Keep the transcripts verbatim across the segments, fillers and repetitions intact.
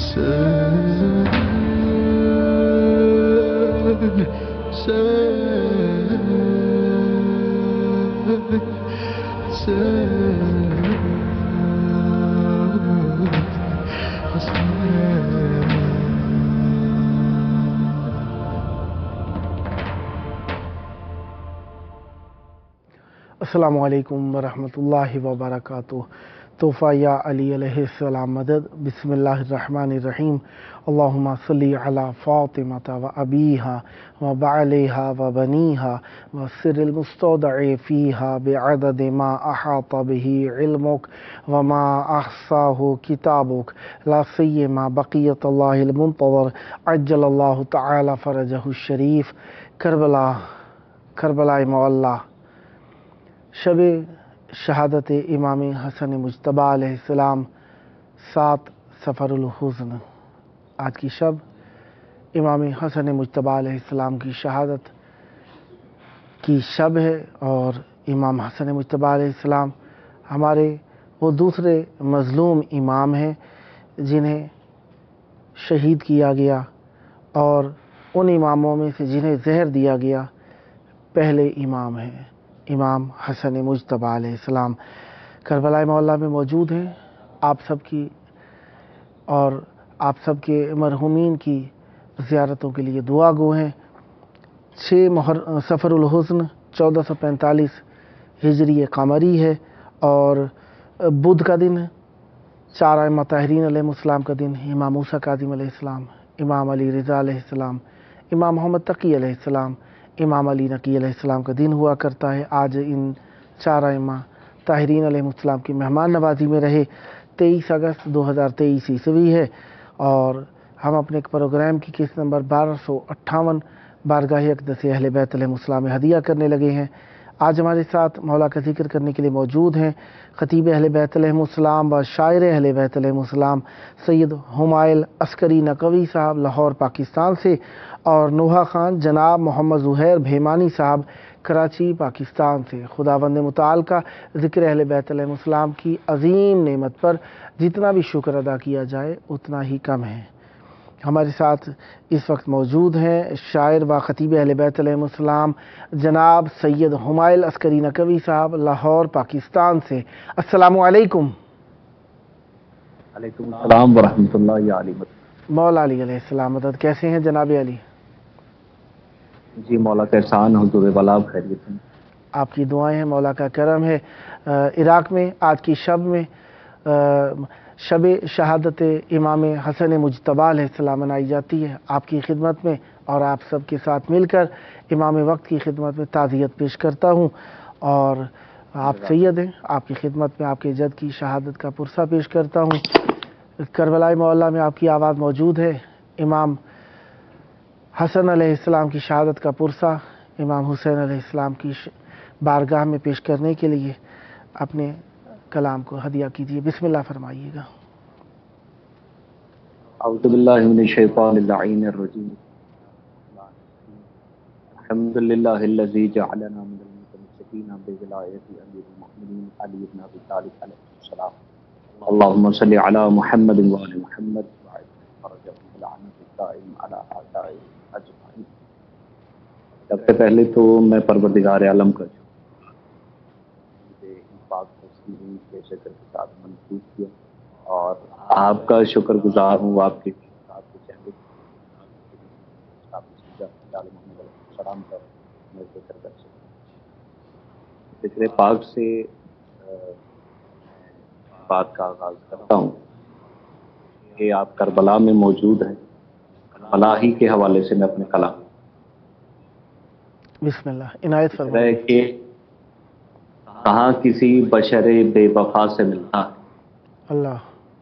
السلام علیکم ورحمۃ اللہ وبرکاتہ۔ تحفہ یا علی علیہ السلام مدد۔ بسم اللہ الرحمن الرحیم۔ اللہم صلی علی فاطمہ و ابیہا و بعلیہا و بنیہا و سر المستودع فیہا بعدد ما احاط بہ علمک و ما احصاہ کتابک لا سیما بقیت اللہ المنتظر عجل اللہ تعالی فرجہ الشریف۔ کربلا کربلا معلیٰ، شب شہادت امام حسن مجتبیٰ علیہ السلام، سات سفر الحزن۔ آج کی شب امام حسن مجتبیٰ علیہ السلام کی شہادت کی شب ہے، اور امام حسن مجتبیٰ علیہ السلام ہمارے وہ دوسرے مظلوم امام ہیں جنہیں شہید کیا گیا، اور ان اماموں میں سے جنہیں زہر دیا گیا پہلے امام ہیں امام حسن مجتبیٰ علیہ السلام۔ کربلا معلیٰ میں موجود ہیں، آپ سب کی اور آپ سب کے مرحومین کی زیارتوں کے لیے دعا گو ہیں۔ چھ محر سفر الحزن چودہ سو پینتالیس ہجری قمری ہے، اور بدھ کا دن، چار ائمہ طاہرین علیہ السلام کا دن، امام موسیٰ کاظم علیہ السلام، امام علی رضا علیہ السلام، امام محمد تقی علیہ السلام، امام علی نقی علیہ السلام کا دن ہوا کرتا ہے۔ آج ان چار ائمہ طاہرین علیہ السلام کی مہمان نوازی میں رہے۔ تیئیس اگست دو ہزار تیئیس عیسوی ہے، اور ہم اپنے ایک پروگرام کی قسط نمبر بارہ سو اٹھاون بارگاہ اقدس اہل بیت علیہ السلام میں ہدیہ کرنے لگے ہیں۔ آج ہمارے ساتھ مولا کا ذکر کرنے کے لیے موجود ہیں خطیب اہل بیت علیہ السلام و شاعر اہل بیت علیہ السلام سید ہمائل عسکری نقوی صاحب لاہور پاکستان سے، اور نوحہ خان جناب محمد زہیر بھیمانی صاحب کراچی پاکستان سے۔ خداوند متعال کا ذکر اہل بیت علیہ السلام کی عظیم نعمت پر جتنا بھی شکر ادا کیا جائے اتنا ہی کم ہے۔ ہمارے ساتھ اس وقت موجود ہیں شاعر و خطیب اہل بیت علیہ السلام جناب سید ہمائل عسکری نقوی صاحب لاہور پاکستان سے۔ السلام علیکم۔ علیکم السلام ورحمۃ اللہ یا علی مدد۔ مولا علی علیہ السلام مدد۔ کیسے ہیں جناب علی؟ جی مولا کا احسان، حضور والا خیریت ہیں؟ آپ کی دعائیں ہیں، مولا کا کرم ہے۔ عراق میں آج کی شب میں شب شہادت امام حسن مجتبیٰ علیہ السلام منائی جاتی ہے۔ آپ کی خدمت میں اور آپ سب کے ساتھ مل کر امام وقت کی خدمت میں تعزیت پیش کرتا ہوں، اور آپ سید ہیں، آپ کی خدمت میں آپ کے جد کی شہادت کا پرسہ پیش کرتا ہوں۔ کربلا معلیٰ میں آپ کی آواز موجود ہے۔ امام حسن علیہ السلام کی شہادت کا پرسہ امام حسین علیہ السلام کی بارگاہ میں پیش کرنے کے لیے اپنے کلام کو ہدیہ کیجیے۔ بسم اللہ فرمائیے گا۔ اعوذ باللہ من الشیطان اللعین الرجیم۔ الحمد للہ الذی جعلنا من المتمسکین بولایت امیر المؤمنین علی بن ابی طالب علیہ السلام۔ اللہم صلی علی محمد وآل محمد وعجل فرجهم بلعنت الدائم علی اعدائهم اجمعین۔ سب سے پہلے تو میں پروردگار عالم کا پاک تصویروں کے شکر کے ساتھ منسوخ کیا، اور آپ کا شکر گزار ہوں آپ کے آپ کے چہرے آپ محمد علیہ السلام کا میں ذکر کر سکوں۔ ذکر پاک سے بات کا آغاز کرتا ہوں کہ آپ کربلا میں موجود ہیں۔ کربلا ہی کے حوالے سے میں اپنے کلام بسم اللہ عنایت فرمائیں۔ کہ کہاں کسی بشر بے وفا سے ملتا ہے، اللہ،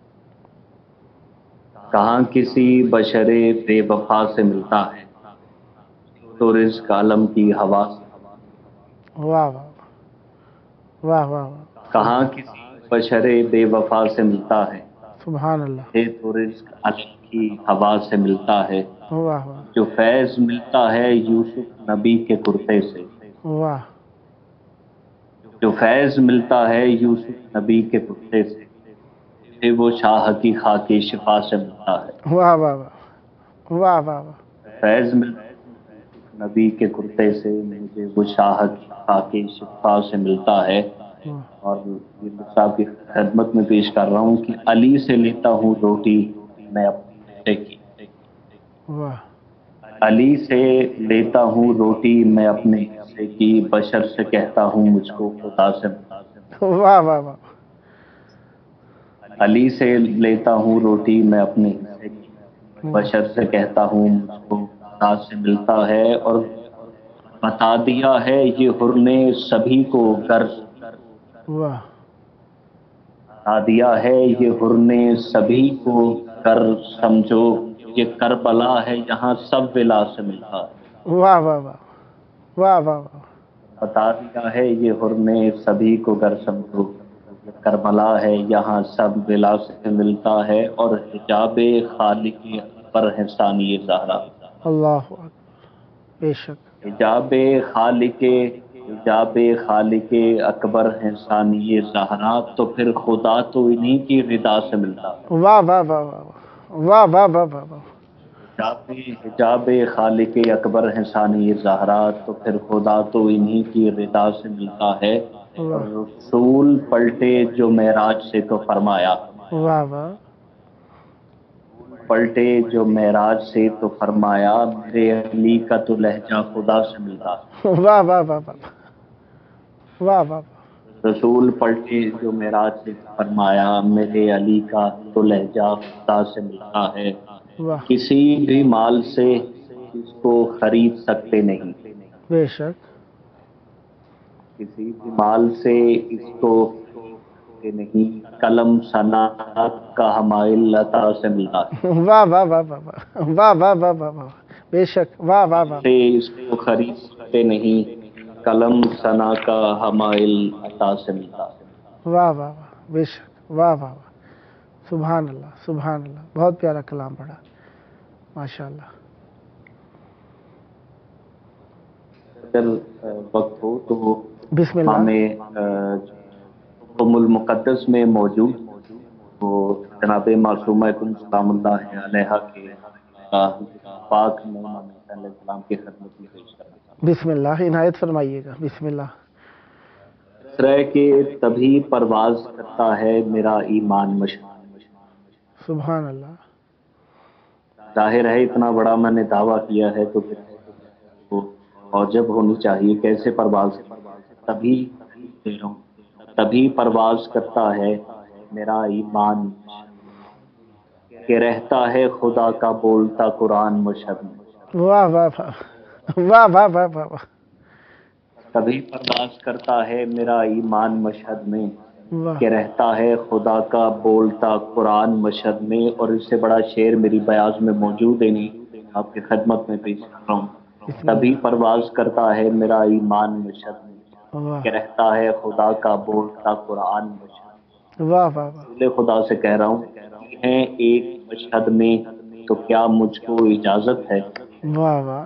کہاں کسی بشر بے وفا سے ملتا ہے، تو رزق عالم کی ہوا سے۔ واہ واہ واہ واہ واہ، کہاں کسی بشر بے وفا سے ملتا ہے، سبحان اللہ، تو رزق عالم کی ہوا سے ملتا ہے۔ واہ واہ جو فیض ملتا ہے یوسف نبی کے کرتے سے، واہ، جو فیض ملتا ہے یوسف نبی کے کرتے سے، پھر وہ شاہ کی خاکی شفا سے ملتا ہے۔ واہ واہ واہ واہ واہ واہ فیض میں نبی کے کرتے سے مجھے وہ شاہد خاک شفا سے ملتا ہے، اور یہ صاحب کی خدمت میں پیش کر رہا ہوں کہ علی سے لیتا ہوں روٹی میں اپنے حصے کی، واہ علی سے لیتا ہوں روٹی میں اپنے حصے کی، بشر سے کہتا ہوں مجھ کو خدا سے ملتا ہے۔ واہ واہ واہ علی سے لیتا ہوں روٹی میں اپنے حصے کی، بشر سے کہتا ہوں مجھ کو خدا سے ملتا ہے، اور بتا دیا ہے یہ حر نے سبھی کو گر واہ بتا دیا ہے یہ حر نے سبھی کو گر سمجھو، یہ کربلا ہے یہاں سب ولا سے ملتا ہے۔ واہ واہ واہ واہ واہ واہ بتا دیا ہے یہ حر نے سبھی کو گر سمجھو، یہ کربلا ہے یہاں سب ولا سے ملتا ہے، اور حجاب خالق اکبر ہے ثانی زہرا، اللہ اکبر، بے شک حجاب خالق حجاب خالق اکبر ہے ثانی زہرا، تو پھر خدا تو انہی کی رضا سے ملتا ہے۔ واہ واہ واہ واہ واہ واہ واہ واہ واہ حجاب حجاب خالق اکبر ہے ثانی زہرا، تو پھر خدا تو انہی کی رضا سے ملتا ہے، اور رسول پلٹے جو معراج سے تو فرمایا، واہ واہ پلٹے جو معراج سے تو فرمایا، میرے علی کا تو لہجہ خدا سے ملتا ہے۔ واہ واہ واہ واہ واہ واہ رسول پلٹے جو معراج سے فرمایا، میرے علی کا تو لہجہ خدا سے ملتا ہے، واہ کسی بھی مال سے اس کو خرید سکتے نہیں، بے شک کسی بھی مال سے اس کو خریدتے نہیں، قلم ثنا کا حمائل عطا سے ملتا ہے، واہ واہ واہ واہ واہ واہ واہ واہ واہ واہ بے شک واہ واہ واہ سے اس کو خرید سکتے نہیں، قلم ثنا کا حمائل عطا سے ملتا ہے۔ واہ واہ واہ بے شک واہ واہ واہ سبحان اللہ سبحان اللہ، بہت پیارا کلام پڑھا ماشاء اللہ۔ اگر وقت ہو تو بسم اللہ۔ امام ام المقدس میں موجود وہ جناب معصومہ کن سلام اللہ علیہ کے پاک نامہ میں علیہ السلام کی خدمت میں پیش کرنا چاہتا ہوں۔ بسم اللہ، عنایت فرمائیے گا، بسم اللہ۔ رہ کے تبھی پرواز کرتا ہے میرا ایمان مشہور، سبحان اللہ۔ ظاہر ہے اتنا بڑا میں نے دعویٰ کیا ہے تو پھر وہ اوجب ہونی چاہیے، کیسے پرواز تبھی دے رہا ہوں تبھی پرواز کرتا ہے میرا ایمان، کہ رہتا ہے خدا کا بولتا قرآن مشہد میں، واہ واہ واہ واہ واہ واہ واہ واہ تبھی پرواز کرتا ہے میرا ایمان مشہد میں، واہ کہ رہتا ہے خدا کا بولتا قرآن مشہد میں، اور اس سے بڑا شعر میری بیاض میں موجود ہے نہیں، آپ کی خدمت میں پیش کر رہا ہوں۔ تبھی پرواز کرتا ہے میرا ایمان مشہد میں، واہ کہ رہتا ہے خدا کا بولتا قرآن مشہد میں، واہ واہ واہ رسول خدا سے کہہ رہا ہوں ہیں ایک مشہد میں تو کیا مجھ کو اجازت ہے، واہ واہ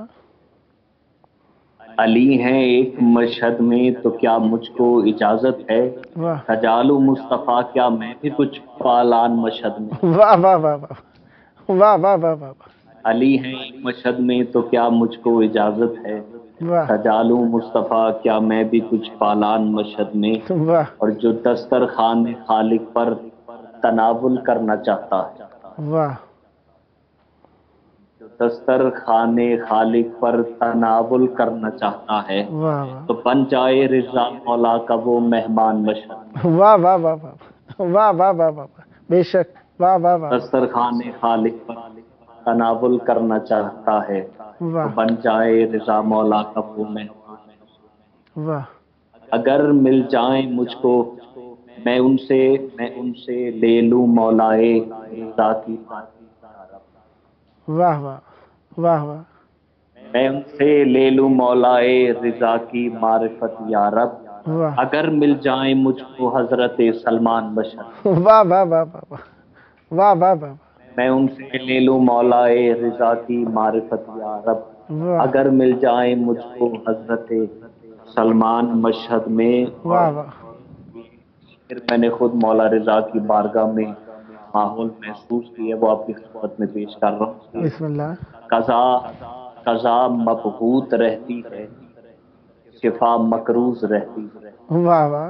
علی ہیں ایک مشہد میں تو کیا مجھ کو اجازت ہے، واہ سجالو مصطفیٰ کیا میں بھی کچھ پالان مشہد میں، واہ واہ واہ واہ واہ واہ واہ واہ علی ہیں ایک مشہد میں تو کیا مجھ کو اجازت ہے، واہ سجالو مصطفیٰ کیا میں بھی کچھ پالان مشہد میں، واہ اور جو دسترخوان خالق پر تناول کرنا چاہتا ہے، واہ جو دسترخوان خالق پر تناول کرنا چاہتا ہے، واہ تو بن جائے رضا مولا کا وہ مہمان مشہد، واہ واہ واہ واہ واہ واہ واہ واہ بے شک واہ واہ واہ دسترخوان خالق پر تناول کرنا چاہتا ہے، تو واہ بن جائے رضا مولا کا وہ مہمان مشہد، واہ اگر مل جائیں مجھ کو میں ان سے میں ان سے لے لوں مولائے رضا کی واہ واہ واہ واہ میں ان سے لے لوں مولائے رضا کی معرفت یا رب، واہ اگر مل جائیں مجھ کو حضرت سلمان مشہد، واہ واہ واہ واہ واہ واہ واہ میں ان سے لے لوں مولائے رضا کی معرفت یا رب، واہ اگر مل جائیں مجھ کو حضرت سلمان مشہد میں۔ اور واہ واہ پھر میں نے خود مولا رضا کی بارگاہ میں ماحول محسوس کی ہے وہ آپ کی خدمت میں پیش کر رہا ہوں. بسم اللہ. قضا قضا مبہوت رہتی ہے، شفا مقروض رہتی ہے. واہ واہ.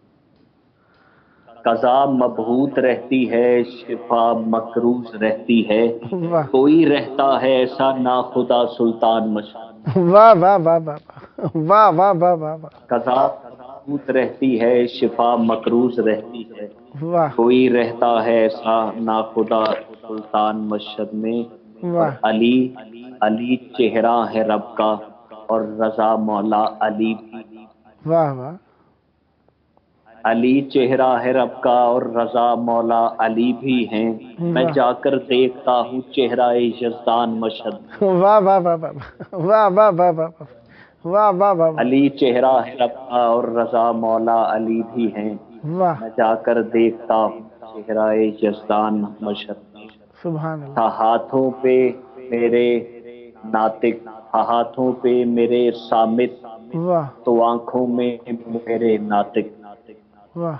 قضا مبہوت رہتی ہے، شفا مقروض رہتی ہے. واہ کوئی رہتا ہے ایسا ناخدا سلطان مشہور. واہ واہ واہ واہ واہ واہ واہ واہ واہ. قضا مبہوت رہتی ہے، شفا مقروض رہتی ہے. واہ کوئی رہتا ہے ایسا ناخدا سلطان مشہد میں. اور واہ علی علی چہرہ ہے رب کا، اور رضا مولا علی بھی. واہ واہ. علی چہرہ ہے رب کا اور رضا مولا علی بھی ہیں. میں جا کر دیکھتا ہوں چہرہ یزدان مشہد میں. واہ واہ واہ واہ واہ واہ واہ واہ واہ واہ واہ. علی چہرہ ہے رب کا اور رضا مولا علی بھی ہیں. واہ میں جا کر دیکھتا ہوں چہرہ یزدان مشہد میں. سبحان اللہ. تھا ہاتھوں پہ میرے ناطق، تھا ہاتھوں پہ میرے صامت، واہ تو آنکھوں میں میرے ناطق. واہ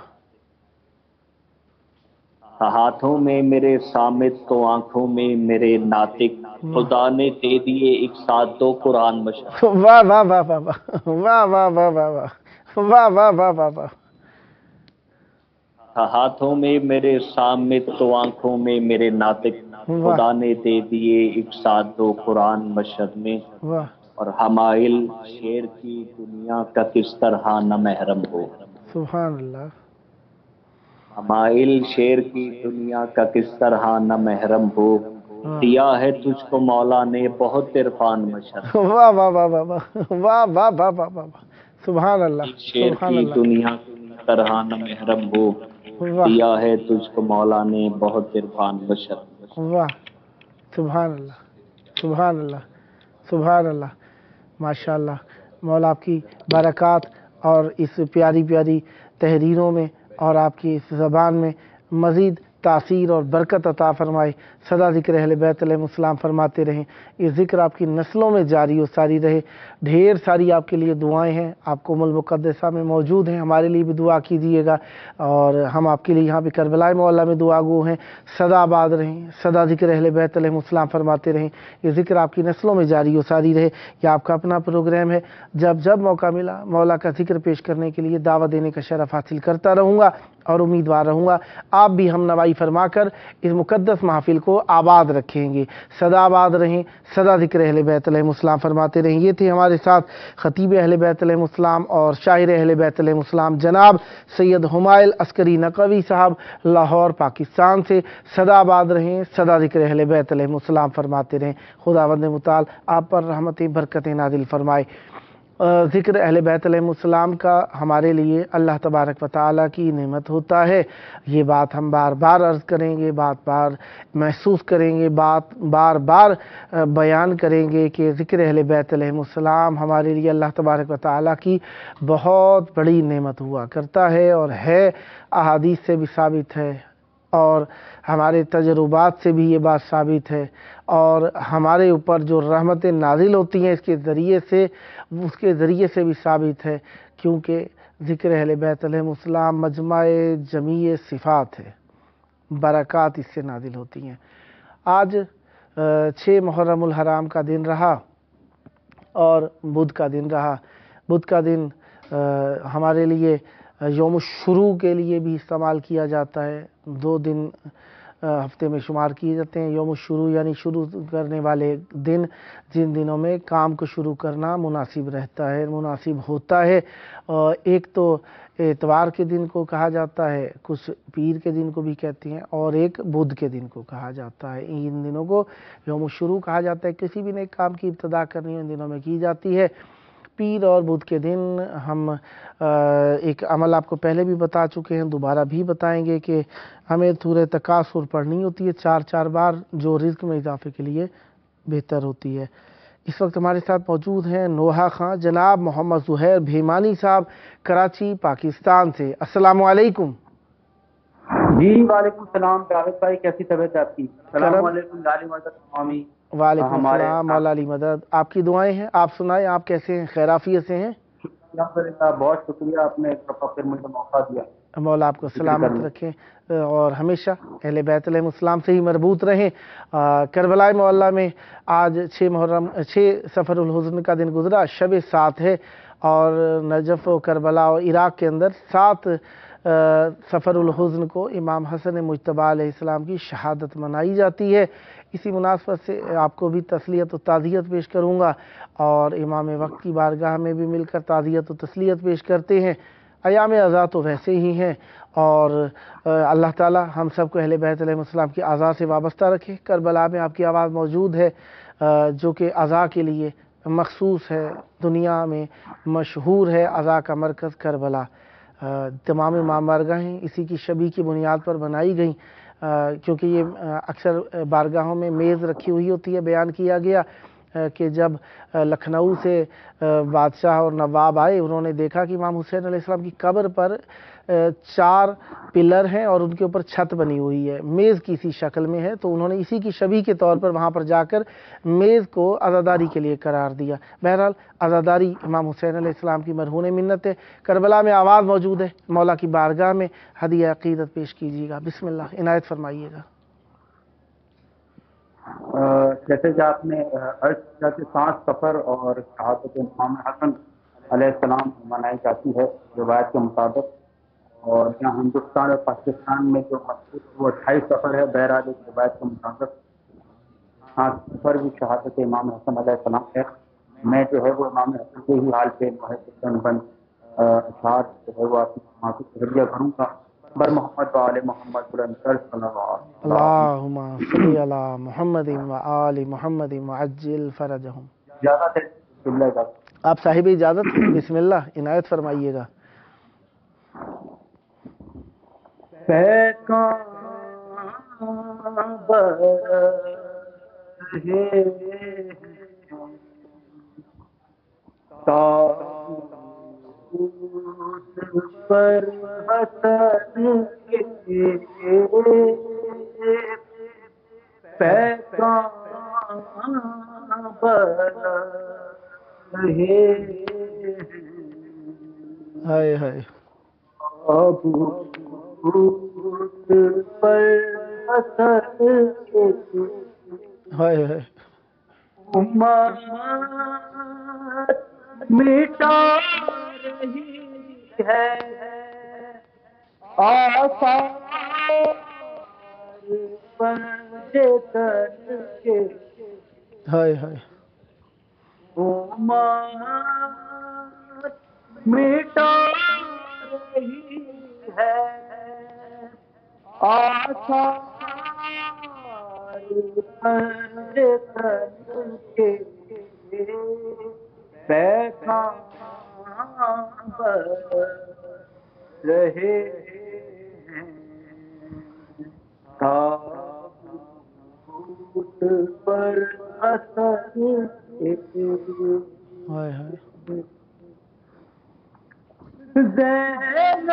تھا ہاتھوں میں میرے صامت، تو آنکھوں میں میرے ناطق. خدا نے دے دیے ایک ساتھ دو قرآن مشہد. واہ واہ واہ واہ واہ واہ واہ واہ واہ واہ واہ واہ واہ واہ. تھا ہاتھوں میں میرے صامت، تو آنکھوں میں میرے ناطق. خدا نے دے دیے ایک ساتھ دو قرآن مشہد میں. واہ اور حمائل شیر کی دنیا کا کس طرح نہ محرم ہو. سبحان اللہ. حمائل شیر کی دنیا کا کس طرح نہ محرم ہو. دیا ہے تجھ کو مولا نے بہت عرفان مشہد. واہ واہ واہ واہ واہ واہ واہ واہ واہ واہ. سبحان اللہ. شیر سبحان کی اللہ. دنیا کس طرح نہ محرم ہو. واہ دیا ہے تجھ کو مولا نے بہت عرفان مشہد. واہ. سبحان اللہ. سبحان اللہ. سبحان اللہ. ماشاء اللہ. مولا آپ کی برکات اور اس پیاری پیاری تحریروں میں اور آپ کی اس زبان میں مزید تاثیر اور برکت عطا فرمائے. سدا ذکر اہل بیت علیہ السلام فرماتے رہیں. یہ ذکر آپ کی نسلوں میں جاری و ساری رہے. ڈھیر ساری آپ کے لیے دعائیں ہیں، آپ کو ام المقدسہ میں موجود ہیں. ہمارے لیے بھی دعا کیجیے گا، اور ہم آپ کے لیے یہاں پہ کربلا معلیٰ میں دعا گو ہیں. سدا آباد رہیں. سدا ذکر اہل بیت علیہ السلام فرماتے رہیں. یہ ذکر آپ کی نسلوں میں جاری و ساری رہے. یہ آپ کا اپنا پروگرام ہے. جب جب موقع ملا مولا کا ذکر پیش کرنے کے لیے دعوت دینے کا شرف حاصل کرتا رہوں گا اور امیدوار رہوں گا آپ بھی ہم نوائی فرما کر اس مقدس محفل کو آباد رکھیں گے. سدا آباد رہیں. سدا ذکر اہل بیت علیہ السلام فرماتے رہیں. یہ تھے ہمارے ساتھ خطیب اہل بیت علیہ السلام اور شاعر اہل بیت علیہ السلام جناب سید حمائل عسکری نقوی صاحب لاہور پاکستان سے. سدا آباد رہیں. سدا ذکر اہل بیت علیہ السلام فرماتے رہیں. خداوند متعال آپ پر رحمتیں برکتیں نازل فرمائے. ذکر اہل بیت علیہ السلام کا ہمارے لیے اللہ تبارک و تعالیٰ کی نعمت ہوتا ہے. یہ بات ہم بار بار عرض کریں گے، بات بار محسوس کریں گے، بات بار بار بیان کریں گے کہ ذکر اہل بیت علیہ السلام ہمارے لیے اللہ تبارک و تعالیٰ کی بہت بڑی نعمت ہوا کرتا ہے، اور ہے احادیث سے بھی ثابت ہے، اور ہمارے تجربات سے بھی یہ بات ثابت ہے، اور ہمارے اوپر جو رحمتیں نازل ہوتی ہیں اس کے ذریعے سے اس کے ذریعے سے بھی ثابت ہے، کیونکہ ذکر اہل بیت علیہ السلام مجمع جمیع صفات ہے. برکات اس سے نازل ہوتی ہیں. آج چھ محرم الحرام کا دن رہا اور بدھ کا دن رہا. بدھ کا دن ہمارے لیے یوم الشروع کے لیے بھی استعمال کیا جاتا ہے. دو دن ہفتے میں شمار کیے جاتے ہیں. یوم الشروع یعنی شروع کرنے والے دن، جن دنوں میں کام کو شروع کرنا مناسب رہتا ہے، مناسب ہوتا ہے. ایک تو اتوار کے دن کو کہا جاتا ہے، کچھ پیر کے دن کو بھی کہتے ہیں، اور ایک بدھ کے دن کو کہا جاتا ہے. ان دنوں کو یوم الشروع کہا جاتا ہے. کسی بھی نیک کام کی ابتدا کرنی ہو ان دنوں میں کی جاتی ہے. پیر اور بدھ کے دن ہم ایک عمل آپ کو پہلے بھی بتا چکے ہیں، دوبارہ بھی بتائیں گے کہ ہمیں سورہ تکاثر پڑھنی ہوتی ہے چار چار بار، جو رزق میں اضافے کے لیے بہتر ہوتی ہے. اس وقت ہمارے ساتھ موجود ہیں نوحہ خان جناب محمد زہیر بھیمانی صاحب کراچی پاکستان سے. السلام علیکم. جی وعلیکم السلام. جاوید بھائی کیسی طبیعت ہے آپ کی؟ السلام علیکم. لالی مدد قومی. وعلیکم السلام مولا علی مدد. آپ کی دعائیں ہیں. آپ سنائیں آپ کیسے ہیں؟ خیر عافیت سے ہیں؟ الحمدللہ. بہت شکریہ، آپ نے ایک دفعہ پھر مجھے موقع دیا. مولا آپ کو سلامت رکھیں اور ہمیشہ اہل بیت علیہ السلام سے ہی مربوط رہیں۔ آ، کربلا معلیٰ میں آج چھ محرم چھ سفر الحزن کا دن گزرا، شب سات ہے، اور نجف و کربلا و عراق کے اندر سات آ، سفر الحزن کو امام حسن مجتبی علیہ السلام کی شہادت منائی جاتی ہے۔ اسی مناسبت سے آپ کو بھی تسلیت و تعزیت پیش کروں گا، اور امام وقت کی بارگاہ میں بھی مل کر تعزیت و تسلیت پیش کرتے ہیں۔ ایام ازا تو ویسے ہی ہیں، اور اللہ تعالی ہم سب کو اہل بیت علیہ السلام کی ازا سے وابستہ رکھے۔ کربلا میں آپ کی آواز موجود ہے، جو کہ ازا کے لیے مخصوص ہے، دنیا میں مشہور ہے ازا کا مرکز کربلا۔ تمام امام بارگاہیں اسی کی شبیہ کی بنیاد پر بنائی گئیں، کیونکہ یہ اکثر بارگاہوں میں میز رکھی ہوئی ہوتی ہے۔ بیان کیا گیا کہ جب لکھنؤ سے بادشاہ اور نواب آئے، انہوں نے دیکھا کہ امام حسین علیہ السلام کی قبر پر چار پلر ہیں اور ان کے اوپر چھت بنی ہوئی ہے، میز کی سی شکل میں ہے، تو انہوں نے اسی کی شبیہ کے طور پر وہاں پر جا کر میز کو عزاداری کے لیے قرار دیا۔ بہرحال عزاداری امام حسین علیہ السلام کی مرہون منت ہے۔ کربلا میں آواز موجود ہے، مولا کی بارگاہ میں ہدیہ عقیدت پیش کیجیے گا۔ بسم اللہ، عنایت فرمائیے گا۔ جیسے کہ آپ نے عرض کیا کہ سات سفر اور شہادت امام حسن علیہ السلام منائی جاتی ہے روایت کے مطابق، اور یہاں ہندوستان اور پاکستان میں جو مشہور وہ اٹھائیس سفر ہے بہرحال ایک روایت کے مطابق سات سفر بھی شہادت امام حسن علیہ السلام ہے۔ میں جو ہے وہ امام حسن کے ہی حال پہ محسن بند اشعار جو ہے وہ آپ کی معافی تجربہ کروں گا۔ بر محمد و آل محمد صلی اللہ علیہ وسلم۔ اللہم صلی علی محمد و آل محمد وعجل فرجہم۔ زیادہ تر قبلہ کا آپ صاحب اجازت، بسم اللہ، عنایت فرمائیے گا۔ پیکان برہے تابوت پر حسن کے، پیکان برہے ہائے ہائے تابوت پر حسن کے، ہائے ہائے امت مٹا رہی ہے آثار پنجے تن کے، ہائے ہائے امت مٹا رہی ہے آثار پنجے تن کے، پیکان بر رہے ہیں تابوت پر حسن کے، ہائے ہائے زینب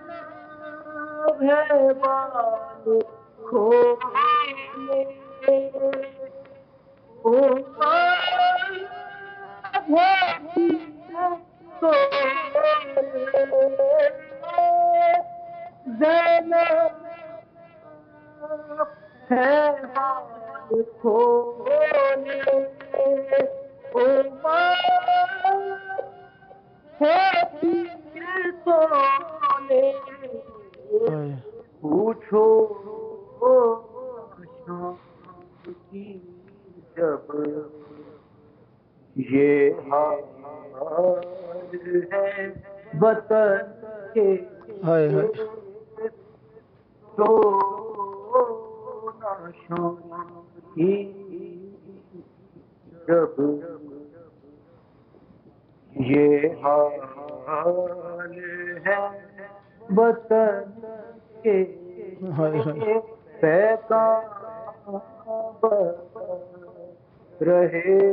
ہے بال کھولے، زینب ہے بال کھولے، ہے پیر سونے، پوچھو شام کی جب یہ حال ہے وطن کے، ہائے ہائے تو شام کی جب یہ حال ہے وطن کے، ہائے ہائے پیکان بر رہے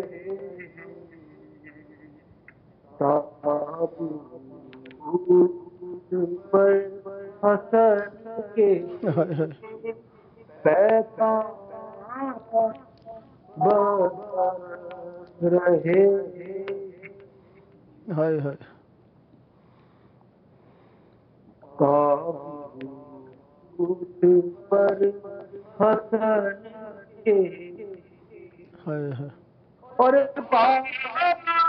تابوت پر حسن کے، ہائے ہائے پیکان بر رہے ہائے ہائے تابوت پر حسن کے ہائے ہائے اور بابا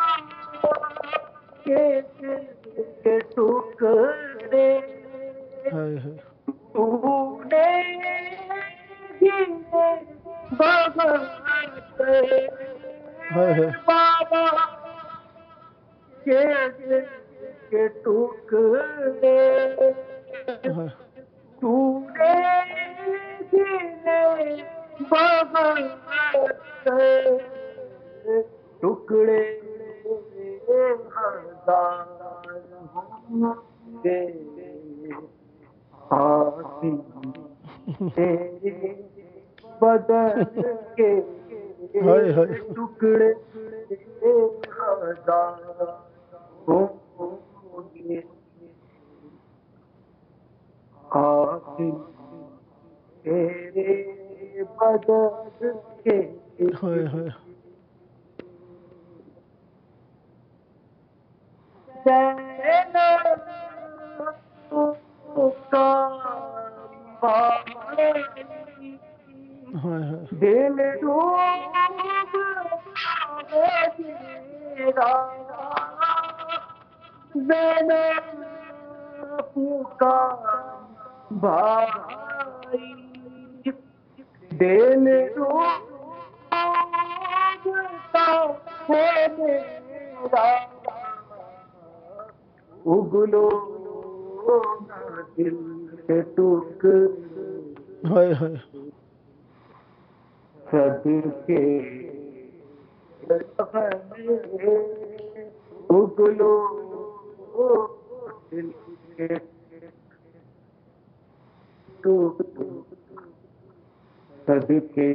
کے دل کے ٹکڑے ہائے ہائے تو نے گیلے بغاتے ہائے ہائے بابا کے دل کے ٹکڑے ہائے تو نے گیلے بغاتے ٹکڑے ہزار ہوں گے حاصل تیرے بدن کے ہائے ہائے ٹکڑے ہزار ہوں گے حاصل تیرے بدن کے ہائے ہائے ہائے ہائے دل ڈوب میرا زینب پکار بھائی دل ڈوبتا ہے میرا اگلو نہ دل کے ٹکڑے ہائے ہائے صدقے اگلو دل کے ٹکڑے صدقے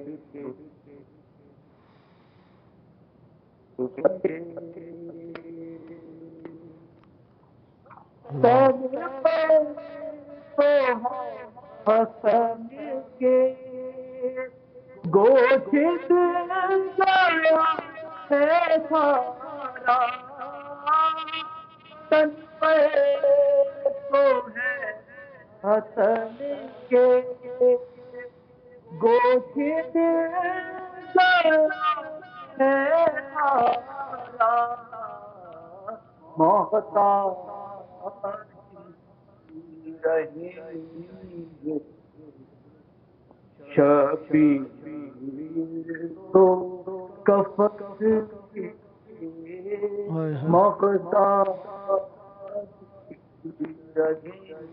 حسن کے گوشت گیا ہے سارا تن پہ تو ہے حسن کے گوشت گیا ہے سارا محتاج رہے شبیر تو کفن ہائے ہائے محتاج رہے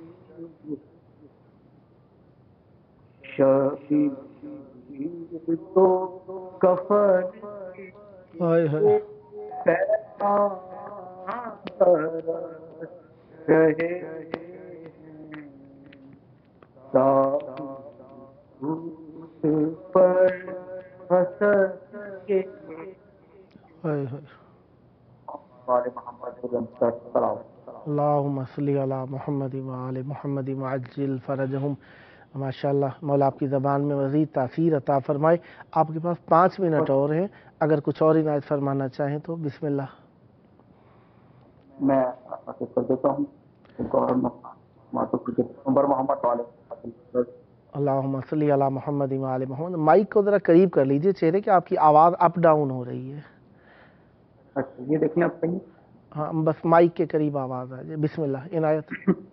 شبیر تو کفن ہائے ہائے پیغام رہے تابوت پر حسن کے ہائے ہائے والے محمد صلی اللہ اللہم صلی علی محمد وآل محمد وعجل فرجہم. ماشاء اللہ مولا آپ کی زبان میں مزید تاثیر عطا فرمائے. آپ کے پاس پانچ منٹ اور ہیں، اگر کچھ اور عنایت فرمانا چاہیں تو بسم اللہ. میں آپ کر دیتا ہوں نمبر محمد والے اللہم صلی علی محمد وآل محمد. مائک کو ذرا قریب کر لیجئے چہرے کہ آپ کی آواز اپ ڈاؤن ہو رہی ہے. اچھا یہ دیکھیں آپ کہیں ہاں بس مائک کے قریب آواز آ جائے. بسم اللہ عنایت.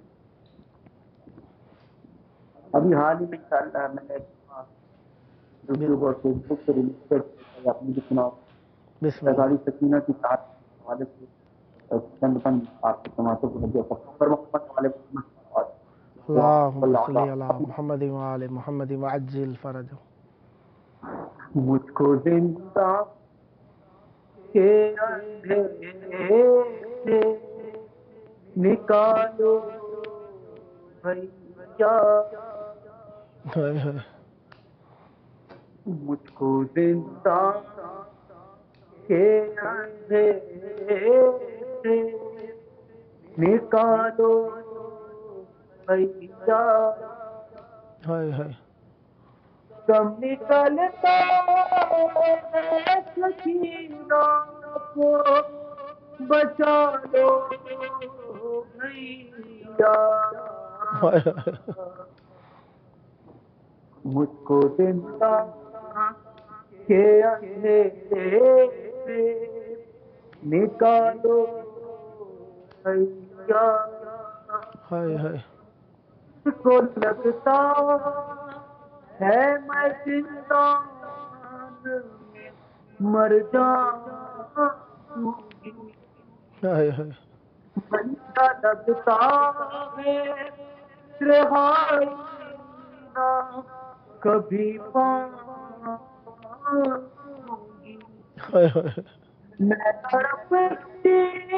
ابھی حال ہی میں انشاءاللہ میں نے یوٹیوب اور فیس بک سے ریلیز کر آپ نے بھی سنا بسم اللہ. شہزادی سکینہ کی ساتھ حوالے سے چند پن آپ کے سماعتوں کو لگے پر محمد والے اللہم صلی علی محمد وآل محمد وعجل فرجہم. مجھ کو زندہ کے اندھیرے سے نکالو بھیا، ہائے ہائے مجھ کو زندہ کے اندھیرے سے نکالو بھیا، ہائے ہائے کم نکلتا ہے سکینہ کو بچا لو بھیا، مجھ کو زندہ کے اندھیرے سے نکالو بھیا، ہائے ہائے مجھ کو لگتا ہے میں زندان میں مر جاؤں گی، ہائے ہائے بندہ لگتا ہے رہائی نہ کبھی پاؤں گی، ہائے ہائے میں تڑپتی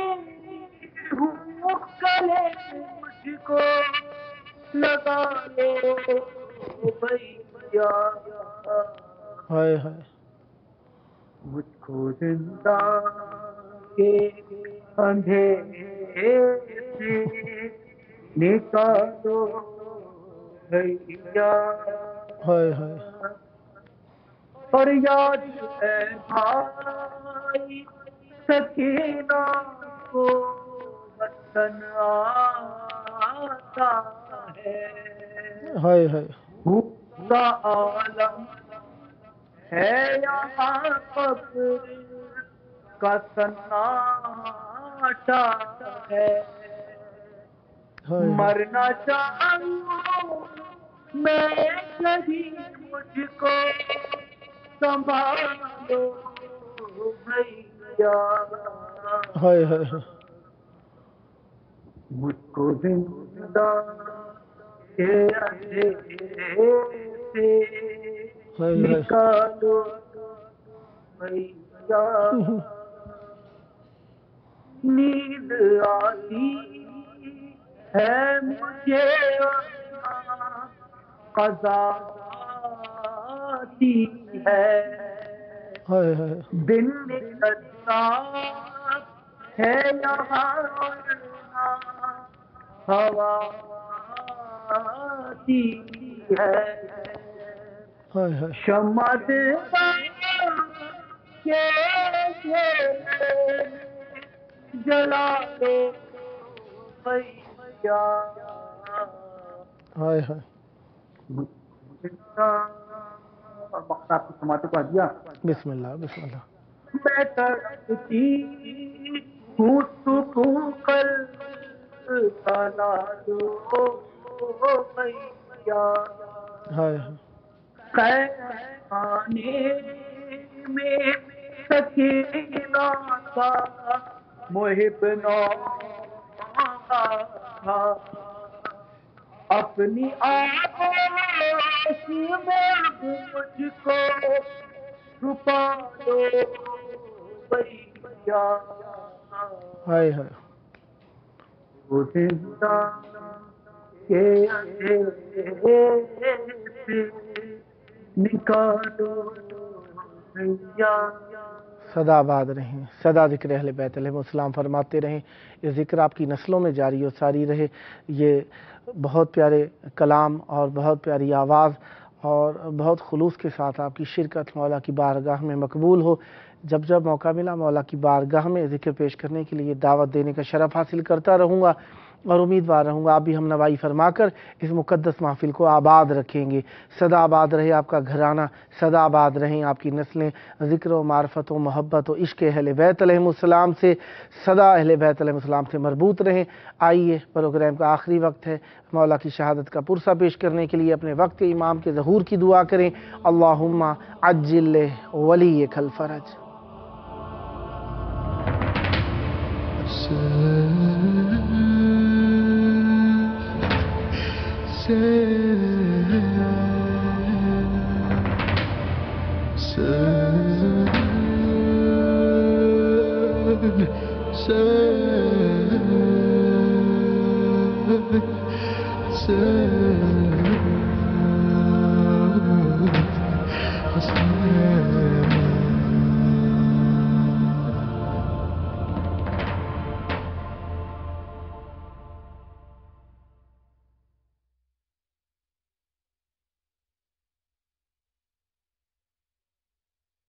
ہوں گلے مجھ کو لگا لو بھیا، ہائے ہائے مجھ کو زندہ کے اندھیرے سے نکالو بھیا، ہائے ہائے اور یاد ہے بھائی سکینہ کو وطن آتا ہے، ہائے ہائے بھوک کا عالم ہے یہاں قبر کا سناٹا ہے، ہائے مرنا چاہوں میں کہیں مجھ کو سنبھالو بھیا، ہائے ہائے مجھ کو زندہ کے اندھیرے سے ہائے ہائے نکالو بھیا، نیند آتی ہے مجھے ورنہ قضا آتی ہے، ہائے ہائے دن نکلتا ہے یہاں ورنہ ہوا آتی ہے، ہائے ہائے شمع دیوار کے گھیرے جلا دو بھیا، ہائے ہائے اور وقت آپ کی سماعتوں کو دیا، بسم اللہ بسم اللہ میں تڑپتی ہوں سکون قلب کا لا دو بھیا، ہائے ہائے خانے میں سکینہ کا محب نوحہ تھا، اپنی آغوش میں اب مجھ کو چھپا دو بھیا، ہائے ہائے وہ زندہ کے اندھیرے سے نکالو بھیا، سدا آباد رہیں، سدا ذکر اہل بیت علیہ السلام فرماتے رہیں، یہ ذکر آپ کی نسلوں میں جاری و ساری رہے۔ یہ بہت پیارے کلام اور بہت پیاری آواز اور بہت خلوص کے ساتھ آپ کی شرکت مولا کی بارگاہ میں مقبول ہو۔ جب جب موقع ملا مولا کی بارگاہ میں ذکر پیش کرنے کے لیے دعوت دینے کا شرف حاصل کرتا رہوں گا اور امیدوار رہوں گا آپ بھی ہم نوائی فرما کر اس مقدس محفل کو آباد رکھیں گے۔ سدا آباد رہے آپ کا گھرانہ، سدا آباد رہیں آپ کی نسلیں، ذکر و معرفت و محبت و عشق اہل بیت علیہ السلام سے، سدا اہل بیت علیہ السلام سے مربوط رہیں۔ آئیے پروگرام کا آخری وقت ہے، مولا کی شہادت کا پرسہ پیش کرنے کے لیے اپنے وقت امام کے ظہور کی دعا کریں۔ اللہم عجل ولیک الفرج۔ Sir